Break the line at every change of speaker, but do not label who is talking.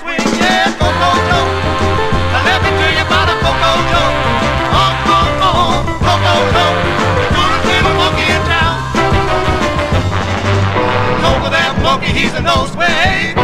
swing, yeah, Coco Joe. Let me tell you about a Coco Joe. Coco Joe, the coolest little monkey in town. Coco that monkey, he's a no sway.